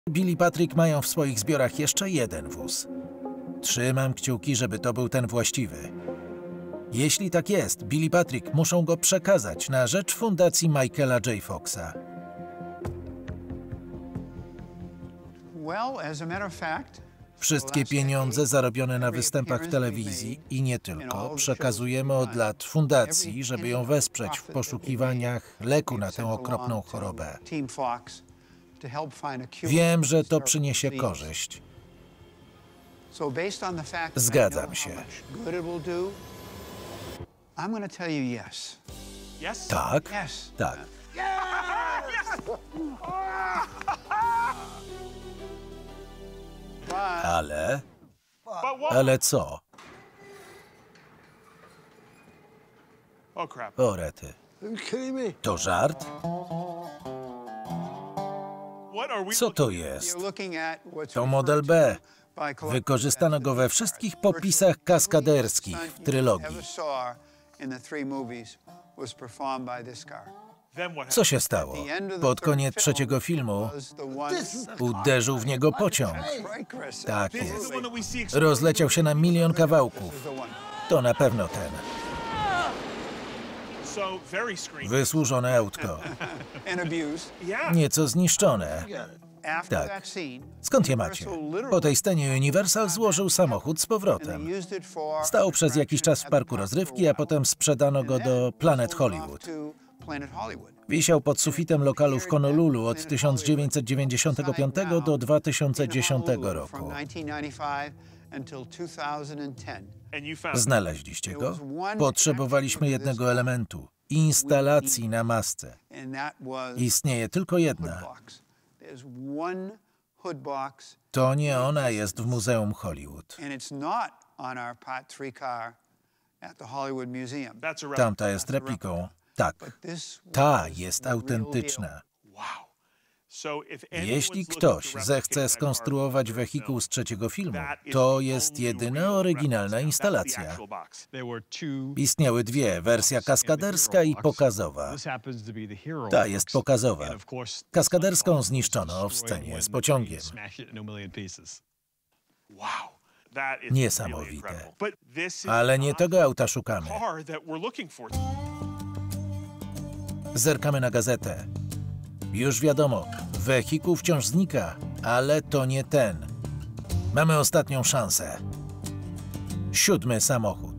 Bill i Patrick mają w swoich zbiorach jeszcze jeden wóz. Trzymam kciuki, żeby to był ten właściwy. Jeśli tak jest, Bill i Patrick muszą go przekazać na rzecz fundacji Michaela J. Foxa. Wszystkie pieniądze zarobione na występach w telewizji i nie tylko przekazujemy od lat fundacji, żeby ją wesprzeć w poszukiwaniach leku na tę okropną chorobę. Wiem, że to przyniesie korzyść. Zgadzam się. Tak? Tak. Ale... Ale co? O rety. To żart? Co to jest? To model B. Wykorzystano go we wszystkich popisach kaskaderskich w trylogii. Co się stało? Pod koniec trzeciego filmu uderzył w niego pociąg. Tak jest. Rozleciał się na milion kawałków. To na pewno ten. Wysłużone autko. Nieco zniszczone. Tak. Skąd je macie? Po tej scenie Universal złożył samochód z powrotem. Stał przez jakiś czas w parku rozrywki, a potem sprzedano go do Planet Hollywood. Wisiał pod sufitem lokalu w Honolulu od 1995 do 2010 roku. Znaleźliście go? Potrzebowaliśmy jednego elementu. Instalacji na masce. Istnieje tylko jedna. To nie ona jest w Muzeum Hollywood. Tamta jest repliką. Tak, ta jest autentyczna. Jeśli ktoś zechce skonstruować wehikuł z trzeciego filmu, to jest jedyna oryginalna instalacja. Istniały dwie, wersja kaskaderska i pokazowa. Ta jest pokazowa. Kaskaderską zniszczono w scenie z pociągiem. Niesamowite. Ale nie tego auta szukamy. Zerkamy na gazetę. Już wiadomo, wehikuł wciąż znika, ale to nie ten. Mamy ostatnią szansę. 7. samochód.